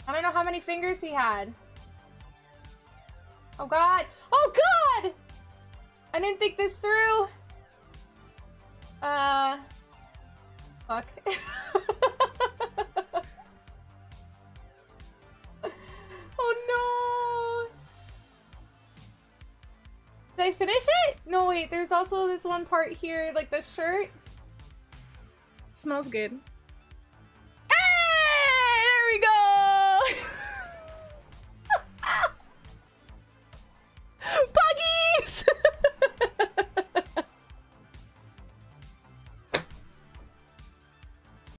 I don't know how many fingers he had. Oh god! Oh god! I didn't think this through. Fuck. Oh no! Did I finish it? No wait, there's also this one part here, like the shirt. Smells good.